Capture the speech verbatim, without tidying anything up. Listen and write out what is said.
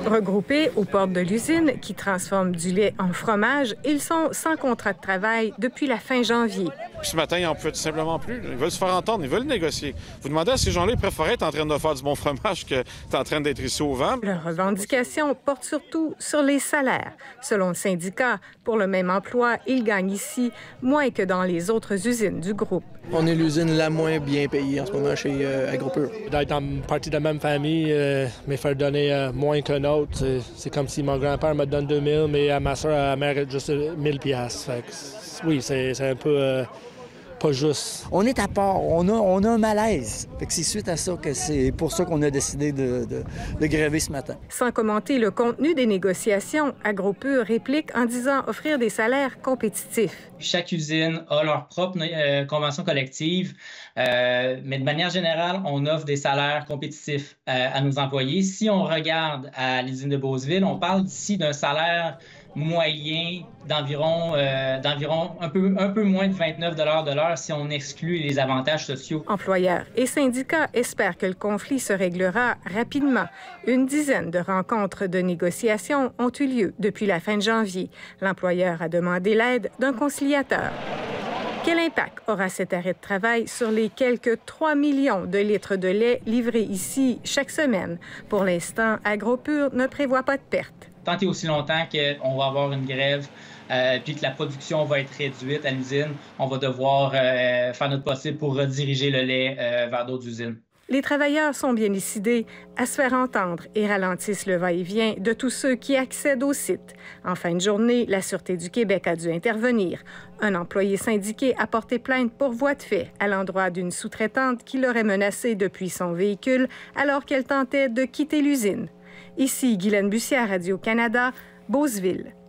Regroupés aux portes de l'usine qui transforme du lait en fromage, ils sont sans contrat de travail depuis la fin janvier. Ce matin, ils n'en peuvent tout simplement plus. Ils veulent se faire entendre, ils veulent négocier. Vous demandez à ces gens-là, ils préfèrent être en train de faire du bon fromage que en train d'être ici au vent. Leurs revendications portent surtout sur les salaires. Selon le syndicat, pour le même emploi, ils gagnent ici moins que dans les autres usines du groupe. On est l'usine la moins bien payée en ce moment chez euh, Agropur. D'être en partie de la même famille, euh, mais faire donner euh, moins qu'un autre, c'est comme si mon grand-père me donne deux mille, mais à ma soeur, elle mérite juste mille piastres. Fait que, oui, c'est un peu euh, pas juste. On est à part, on a, on a un malaise. C'est suite à ça que c'est pour ça qu'on a décidé de, de, de gréver ce matin. Sans commenter le contenu des négociations, Agropur réplique en disant offrir des salaires compétitifs. Chaque usine a leur propre euh, convention collective, euh, mais de manière générale, on offre des salaires compétitifs euh, à nos employés. Si on regarde à l'usine de Beauceville, on parle ici d'un salaire moyen d'environ euh, d'environ un peu, un peu moins de vingt-neuf dollars de l'heure si on exclut les avantages sociaux. Employeurs et syndicats espèrent que le conflit se réglera rapidement. Une dizaine de rencontres de négociation ont eu lieu depuis la fin de janvier. L'employeur a demandé l'aide d'un conciliateur. Quel impact aura cet arrêt de travail sur les quelques trois millions de litres de lait livrés ici chaque semaine? Pour l'instant, Agropur ne prévoit pas de perte. Tant et aussi longtemps qu'on va avoir une grève euh, puis que la production va être réduite à l'usine, on va devoir euh, faire notre possible pour rediriger le lait euh, vers d'autres usines. Les travailleurs sont bien décidés à se faire entendre et ralentissent le va-et-vient de tous ceux qui accèdent au site. En fin de journée, la Sûreté du Québec a dû intervenir. Un employé syndiqué a porté plainte pour voie de fait à l'endroit d'une sous-traitante qui l'aurait menacé depuis son véhicule alors qu'elle tentait de quitter l'usine. Ici Guylaine Bussière, Radio-Canada, Beauceville.